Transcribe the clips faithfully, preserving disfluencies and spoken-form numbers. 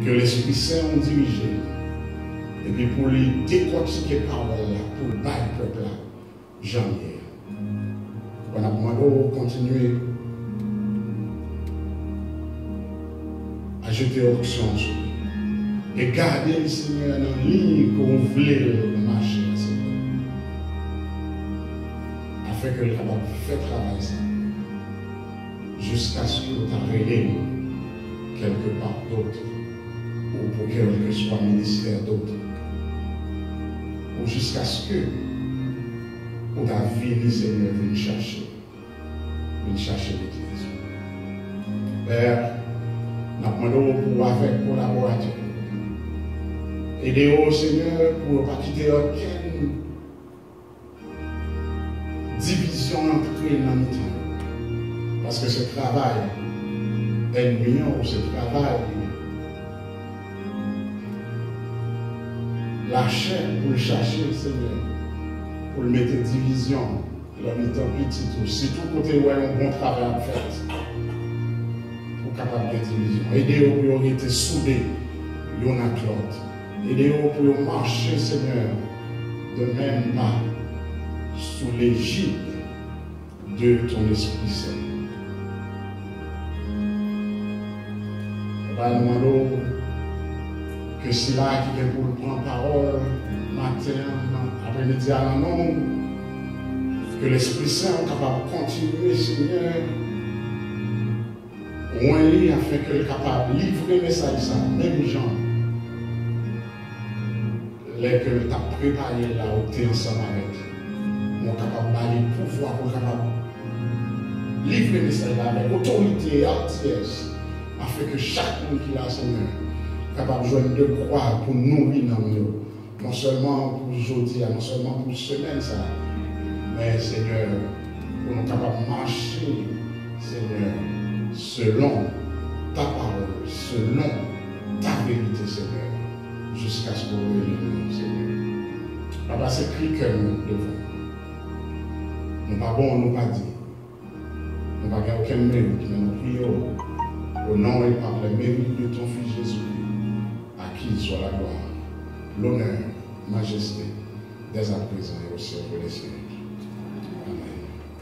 que l'Esprit Saint nous dirige. Et puis pour lui décortiquer parole là, pour le bail peuple là, janvier. On a demandé de continuer à jeter option sur lui. Et garder le Seigneur dans la ligne qu'on voulait marcher. Afin que le capable de faire travail ça. Jusqu'à ce que tu révélé quelque part d'autre. Ou pour quel que soit ministère d'autre. Ou jusqu'à ce que ou ta vie, Seigneur, vienne chercher. Vienne chercher l'Église. Père, nous demandons pour avec collaborateurs. Aidez-nous, Seigneur, pour ne pas quitter aucune division entre eux dans le temps. Parce que ce travail est ennuyant, ou ce travail, la chair pour le chercher, Seigneur, pour le mettre en division, le mettre en petit tout. Si tout côté où un bon travail à faire, pour capable de division. Aidez-nous pour être soudés, l'un à l'autre. Aidez-nous pour marcher, Seigneur, de même pas sous l'égide de ton Esprit Saint. Nous demandons que c'est là qui vient pour prendre parole, matin, après-midi à l'an, que l'Esprit Saint soit capable de continuer, Seigneur, ou un lit afin que le capable de livrer le message, ça, même gens, les que tu as préparé là où tu es ensemble avec, nous capable de pouvoir, pour capable de livrer le message là avec autorité et hardiesse, afin que chaque monde qui l'a, Seigneur, capable de joindre de croire pour nourrir nous, non seulement pour aujourd'hui, non seulement pour semaine, ça, mais Seigneur, pour nous capables de marcher, Seigneur, selon ta parole, selon ta vérité, Seigneur, jusqu'à ce qu'on nous, Seigneur. Papa, c'est cri que nous devons. Nous ne pas bon, nous pas dit. Nous n'avons aucun mérite, mais nous prions au nom et par le mérite de ton Fils Jésus, à qui soit la gloire, l'honneur, majesté, dès à présent et au siècle des siècles. Amen.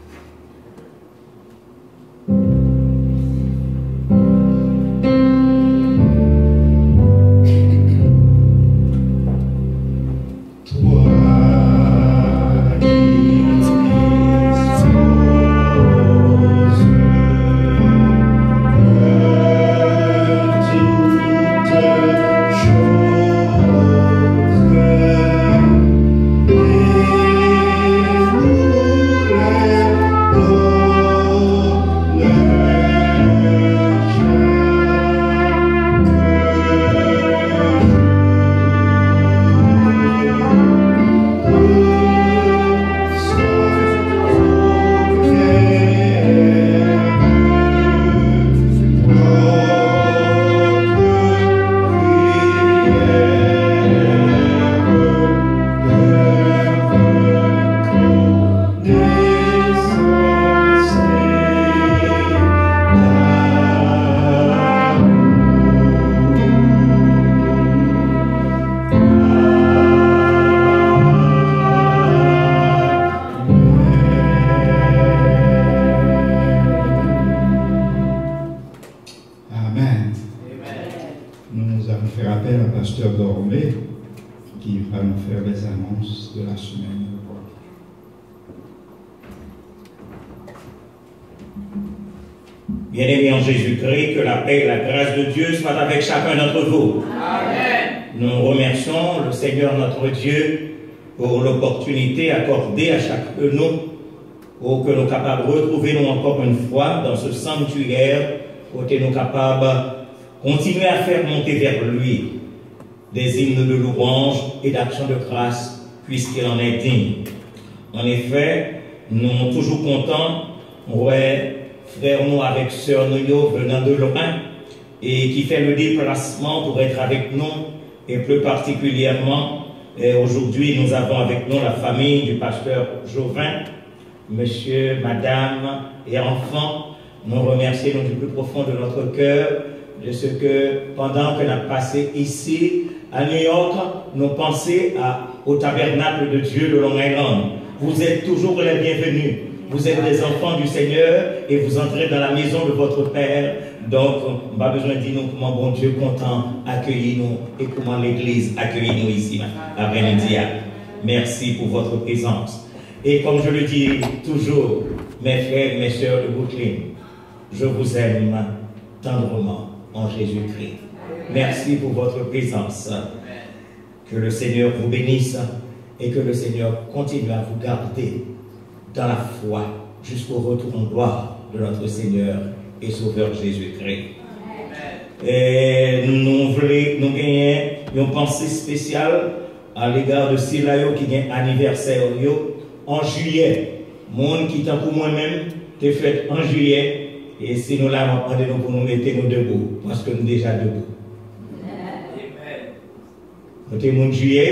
Bien-aimés en Jésus-Christ, que la paix et la grâce de Dieu soient avec chacun d'entre vous. Amen. Nous remercions le Seigneur notre Dieu pour l'opportunité accordée à chacun de nous pour que nous soyons capables de retrouver nous encore une fois dans ce sanctuaire pour que nous soyons capables de continuer à faire monter vers lui des hymnes de louange et d'action de grâce puisqu'il en est digne. En effet, nous sommes toujours contents, ouais, frère nous avec sœur nous venant de loin et qui fait le déplacement pour être avec nous et plus particulièrement aujourd'hui nous avons avec nous la famille du pasteur Jovin, monsieur, madame et enfants. Nous remercions du plus profond de notre cœur de ce que pendant que nous avons passé ici à New York, nous pensons à, au tabernacle de Dieu de Long Island. Vous êtes toujours les bienvenus. Vous êtes des enfants du Seigneur et vous entrez dans la maison de votre Père. Donc, pas besoin de dire nous comment bon Dieu content accueillir nous et comment l'Église accueille nous ici après-midi. Merci pour votre présence. Et comme je le dis toujours, mes frères et mes sœurs de Brooklyn, je vous aime tendrement en Jésus-Christ. Merci pour votre présence. Que le Seigneur vous bénisse et que le Seigneur continue à vous garder dans la foi jusqu'au retour en gloire de notre Seigneur et Sauveur Jésus-Christ. Et nous voulons nous gagner une pensée spéciale à l'égard de Silayo qui a un anniversaire en juillet. Monde qui tant pour moi-même, t'es fait en juillet. Et si nous l'avons demandé pour nous mettre nous debout, parce que nous sommes déjà debout. Nous sommes en juillet.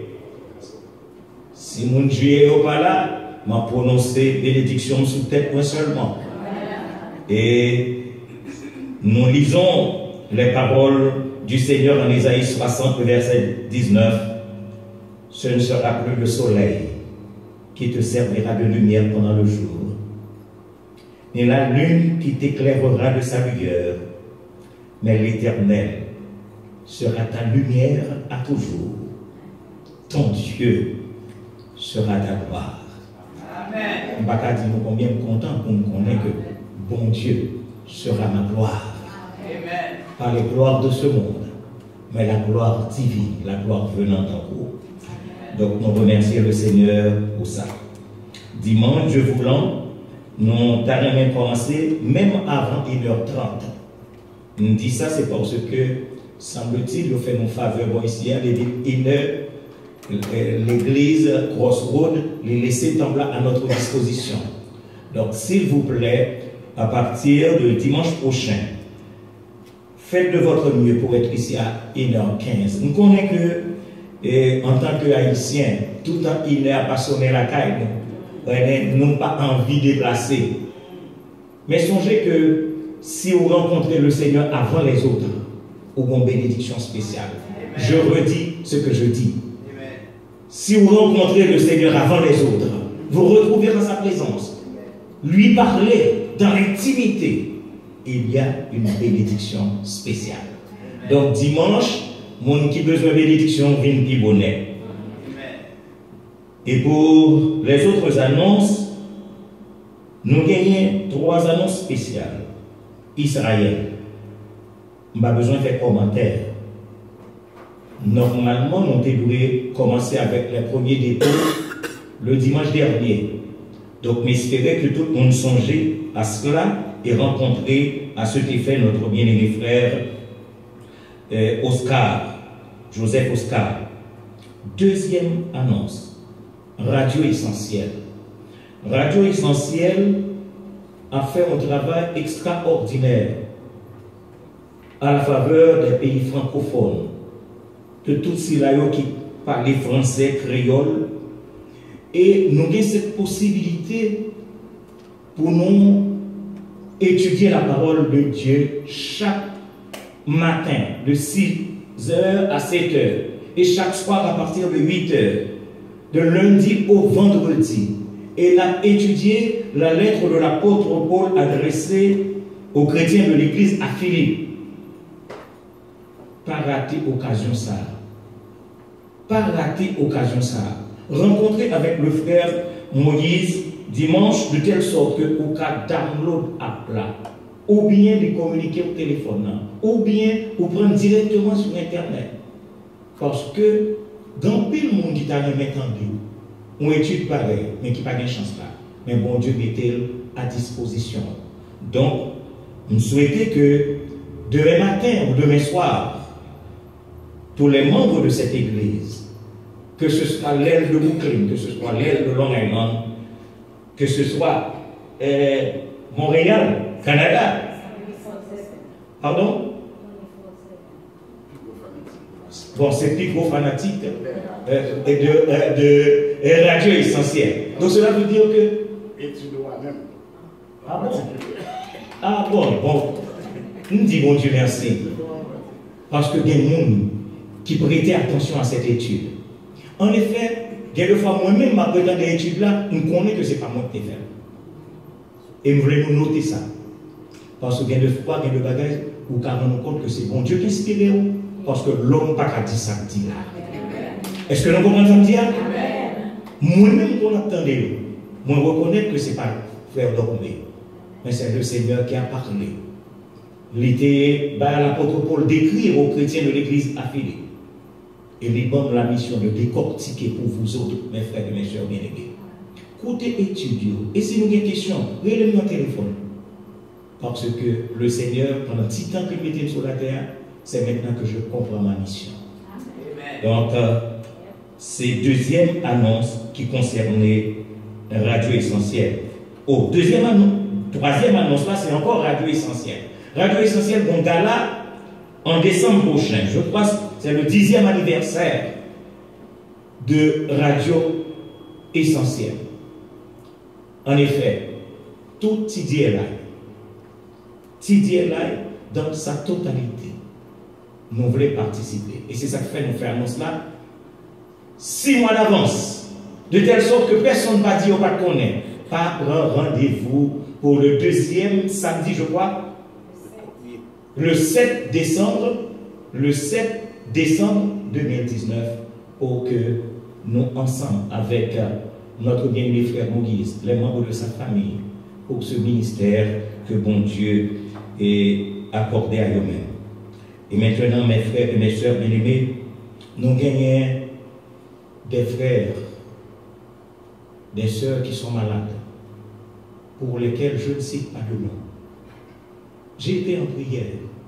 Si mon juillet n'est pas là, m'a prononcé bénédiction sous tête moi seulement. Et nous lisons les paroles du Seigneur en Isaïe soixante, verset dix-neuf. Ce ne sera plus le soleil qui te servira de lumière pendant le jour, ni la lune qui t'éclairera de sa lueur, mais l'Éternel sera ta lumière à toujours. Ton Dieu sera ta gloire. Amen. On va pas dire combien content qu'on connaît que bon Dieu sera ma gloire. Amen. Pas les gloires de ce monde, mais la gloire divine, la gloire venant en haut. Donc nous remercions le Seigneur pour ça. Dimanche, je voulant, nous avons commencé même avant une heure trente. Nous dit ça, c'est parce que, semble-t-il, nous faisons une faveur bon, ici, à une heure, l'église Crossroad, les laisser tomber à notre disposition. Donc, s'il vous plaît, à partir de dimanche prochain, faites de votre mieux pour être ici à une heure quinze. Nous connaissons que, et en tant qu'Haïtiens, tout en une heure pas sonner la caille, nous n'avons pas envie de déplacer. Mais songez que si vous rencontrez le Seigneur avant les autres, vous avez une bénédiction spéciale. Amen. Je redis ce que je dis. Amen. Si vous rencontrez le Seigneur avant les autres, vous retrouvez dans sa présence. Lui parler dans l'intimité, il y a une bénédiction spéciale. Amen. Donc dimanche, mon qui besoin de bénédiction vient qui bonnet. Et pour les autres annonces, nous gagnons trois annonces spéciales. Israël. On n'a pas besoin de faire commentaire. Normalement, nous devrions commencer avec les premiers dépôts le dimanche dernier. Donc, j'espère que tout le monde songeait à cela et rencontrer à ce qu'est notre bien-aimé frère euh, Oscar, Joseph Oscar. Deuxième annonce. Radio Essentiel. Radio Essentiel a fait un travail extraordinaire à la faveur des pays francophones, de tous ces là qui parlent français, créole, et nous avons cette possibilité pour nous étudier la parole de Dieu chaque matin de six heures à sept heures et chaque soir à partir de huit heures. De lundi au vendredi. Et a étudié la lettre de l'apôtre Paul adressée aux chrétiens de l'église à Philippe. Pas rater occasion ça. Pas rater occasion ça. Rencontrer avec le frère Moïse dimanche de telle sorte que au cas download à plat, ou bien de communiquer au téléphone, ou bien ou prendre directement sur internet. Parce que dans pile monde qui t'a remis entendu, on étude pareil, mais qui n'a pas de chance là. Mais bon Dieu mettez-le à disposition. Donc, nous souhaitons que demain matin ou demain soir, tous les membres de cette église, que ce soit l'aile de Brooklyn, que ce soit l'aile de Long Island, que ce soit euh, Montréal, Canada. Pardon? Bon, c'est plus gros fanatique euh, de, euh, de, de radio essentielle. Donc cela veut dire que... Et tu dois même. Ah bon? Ah bon, bon. nous disons bon Dieu merci. Parce que il y a des gens qui prêtaient attention à cette étude. En effet, quelquefois moi-même, ma prétendue étude là, je connais que ce n'est pas moi qui l'ai fait. Et je voulais nous noter ça. Parce que il y a des fois, il y a des bagages où on rend compte que c'est bon Dieu qui inspire. Parce que l'homme n'a pas qu'à dire ça dit là. Est-ce que nous comprenons ça dire? Moi-même, qu'on entendait, moi je reconnais que ce n'est pas frère Dormé, mais c'est le Seigneur qui a parlé. Il était, bah, l'apôtre Paul d'écrire aux chrétiens de l'église affiliée. Et il donne la mission de décortiquer pour vous autres, mes frères et mes soeurs bien-aimés. Écoutez, étudiez. Et si nous avons des questions, regardez-nous au téléphone. Parce que le Seigneur, pendant six temps qu'il mettait sur la terre, c'est maintenant que je comprends ma mission. Donc, euh, c'est deuxième annonce qui concernait Radio Essentiel. Au deuxième annonce, troisième annonce là, c'est encore Radio Essentiel. Radio Essentiel, bon gala en décembre prochain. Je crois que c'est le dixième anniversaire de Radio Essentiel. En effet, tout T D L I, T D L I dans sa totalité, nous voulons participer. Et c'est ça que fait nous faire annonce là. Six mois d'avance, de telle sorte que personne ne va dire ou pas connaître. Pas prendre rendez-vous pour le deuxième samedi, je crois, le sept décembre, le sept décembre deux mille dix-neuf, pour que nous, ensemble, avec notre bien-aimé frère Moïse, les membres de sa famille, pour ce ministère que bon Dieu ait accordé à eux-mêmes. Et maintenant, mes frères et mes soeurs bien-aimés, nous gagnons des frères, des sœurs qui sont malades, pour lesquels je ne cite pas de nom. J'ai été en prière.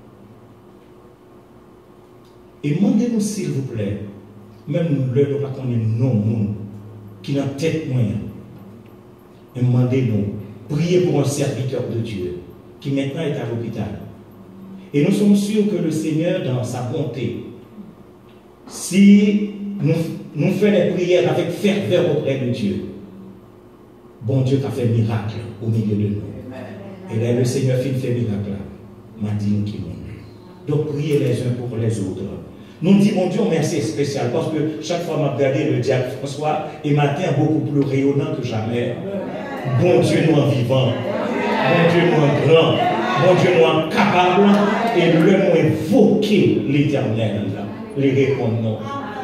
Et demandez-nous s'il vous plaît, même nous ne pas connaître non monde qui n'a tête moyen. Et demandez-nous, priez pour un serviteur de Dieu qui maintenant est à l'hôpital. Et nous sommes sûrs que le Seigneur, dans sa bonté, si nous, nous faisons des prières avec ferveur auprès de Dieu, bon Dieu qui a fait miracle au milieu de nous. Et là, le Seigneur fait miracle là, m'a dit nous qui nous. Donc, priez les uns pour les autres. Nous disons, bon Dieu, merci spécial, parce que chaque fois, m'a regardé le diable François, et matin beaucoup plus rayonnant que jamais. Bon Dieu, nous en vivant. Bon Dieu, nous en grand. Bon Dieu, nous en capable. Et le nous invoquer l'éternel, les répondre.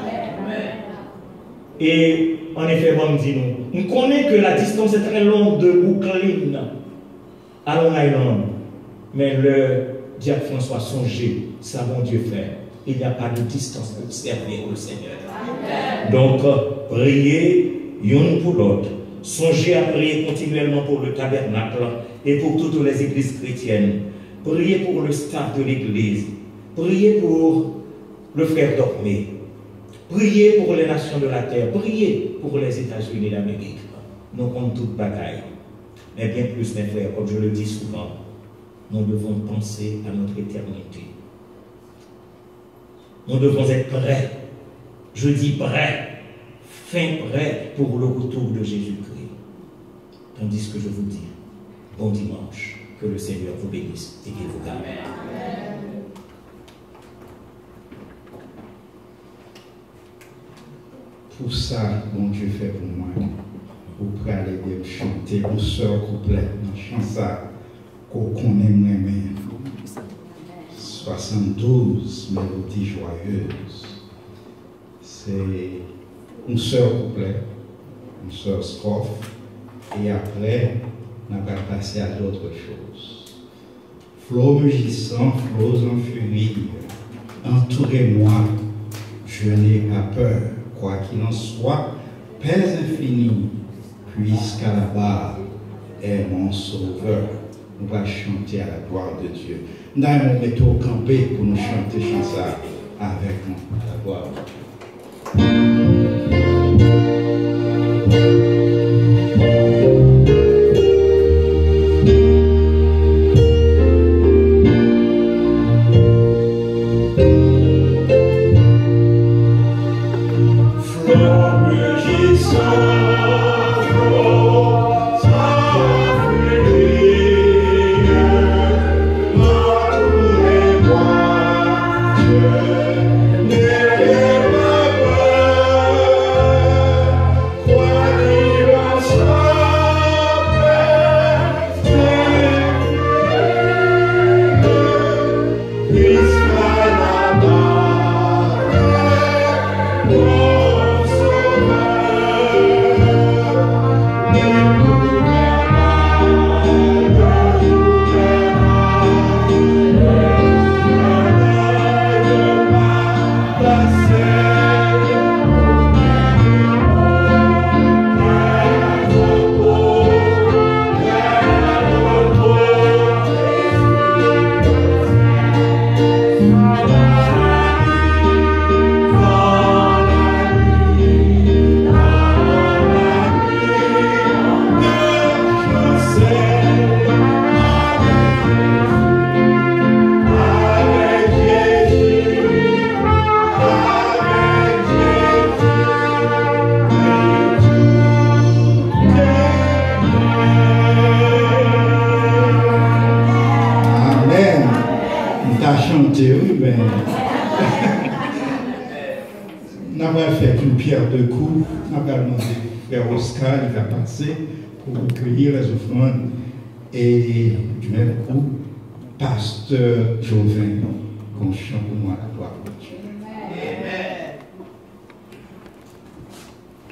Et en effet, moi, me dit nous, nous connaissons que la distance est très longue de Brooklyn à Long Island. Mais le diable François songez, ça bon Dieu fait. Il n'y a pas de distance pour servir le Seigneur. Donc, priez l'un pour l'autre. Songez à prier continuellement pour le tabernacle et pour toutes les églises chrétiennes. Priez pour le staff de l'église. Priez pour le frère Dormé. Priez pour les nations de la terre. Priez pour les États-Unis d'Amérique. Nous comptons toute bataille. Mais bien plus, mes frères, comme je le dis souvent, nous devons penser à notre éternité. Nous devons être prêts. Je dis prêts. Fin prêts pour le retour de Jésus-Christ. Tandis que je vous dis, bon dimanche. Que le Seigneur vous bénisse et qu'il vous garde. Pour ça, bon Dieu fait pour moi. Vous pouvez aller chanter pour soeur complète dans chant ça qu'on connaît moi-même. soixante-douze mélodies joyeuses. C'est une soeur complète, une soeur strophe, et après, on va passer à d'autres choses. Flots mugissants, flots en furie, entourez-moi, je n'ai pas peur, quoi qu'il en soit, paix infinie, puisqu'à la barre est mon sauveur. On va chanter à la gloire de Dieu. Nous allons mettre au campé pour nous chanter ça avec nous à la gloire. Flow, chanter, oui, mais. Nous avons fait une pierre de coups. Nous avons demandé frère Oscar, il va passer pour recueillir les offrandes. Et du même coup, pasteur Joven, qu'on chante pour moi la gloire de Dieu.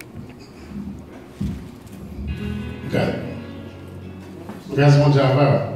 Okay. Frères, mon Dieu,